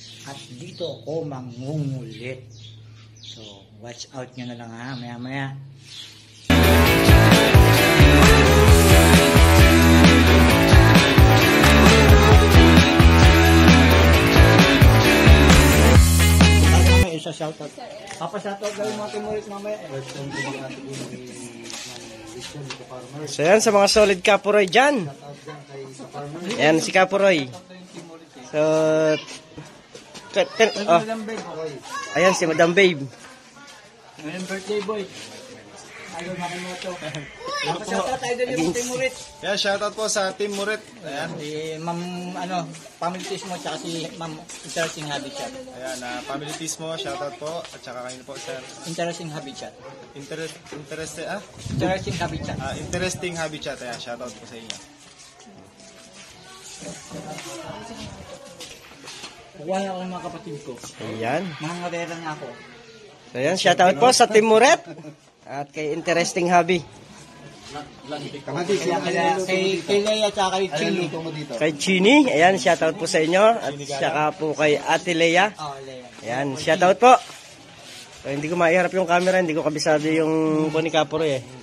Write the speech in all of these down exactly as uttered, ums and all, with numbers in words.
At dito ako mangungulit. So, watch out nyo na lang ha, maya maya. May isa shoutout. Papa shoutout gawin mga timurit mamaya. So yan sa mga solid Kapuroy dyan. Yan si Kapuroy. So, Ken, ken, oh. Ayan si Madam Babe. Ngayon birthday boy. Idol Makimoto. Shoutout idol yung Team Murit. Yeah, shoutout po sa Team Murit. Ayan. Si Ma'am ano, family mo tsaka si Ma'am Interesting Habitat. Ayan, uh, family mo, shoutout po. At saka kayo po sir. Interesting Habitat. Interest, interest, ah? Interesting Habitat. Uh, interesting Habitat. Ayan, shoutout po sa inyo. Kukuha na ako ng mga kapatid ko. Ayan. Mga ngarera na ako. So yan, shoutout po sa Team Muret. At kay Interesting Hobby. Kaya kaya kay kay Leia at kay Chini. Kay Chini, ayan, shoutout po sa inyo. At saka po kay Ate Leia. Oh, Leia. Ayan, shoutout po. So, hindi ko maiharap yung camera, hindi ko kabisado yung po ni Kapuroy eh.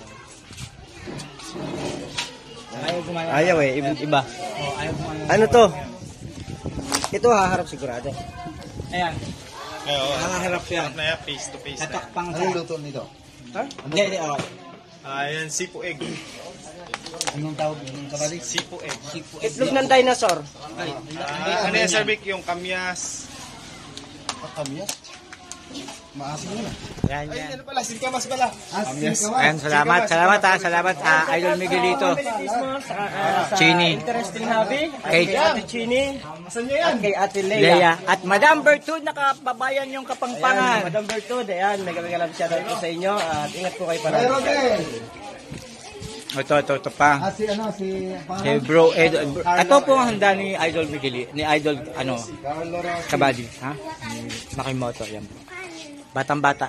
Ayaw kumain. Ayaw eh, iba. iba. Oh, ayaw kumain. Ano to? Ito haharap sigurado. Ayan. Ayo, Nakaharap yan. na yan, face to face na. Tatakpang ka. Anong luto nito? Ha? Hindi, hindi, okay. Ayan, sipo egg. Anong tawag ng kabalik? Sipo egg. Itlog ng dinosaur. Ah, ano yan, Sir Vic? Yung kamyas. Kamyas? Maasim yun ah. Yan, Ay, yan. ano pala, singkamas pala. Asim Ayan, salamat, salamat ha, salamat ha, Idol Miguelito. Chini. Interesting Hobby. Kay Kay Ate Chini. Masan niya yan? At kay Ate Leia. Leia. At Madam Bertud, nakababayan yung Ayan, Kapangpangan. Madam Bertud, ayan, nagagalang shoutout po sa inyo. At ingat po kayo parang. Pero din! Ito, ito, ito pa. Ah, si ano, si... Si Bro Ed. Ito po ang handa ni Idol Miguelito, ni Idol, ano, Carlo Rossi. Kabady. Ha? Ni Makimoto, yan po. Batang bata.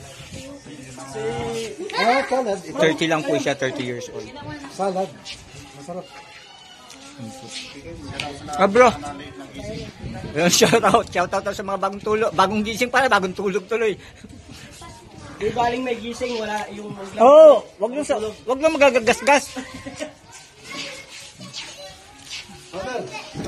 Ah, salad. Ito. thirty lang po siya, thirty years old. Salad. Masarap. Ah, bro. Yung shout out, shout out sa mga bagong tulog, bagong gising para bagong tulog tuloy. Di baling may gising, wala yung... Oo, oh, wag nyo sa, wag nyo magagagasgas. Salad.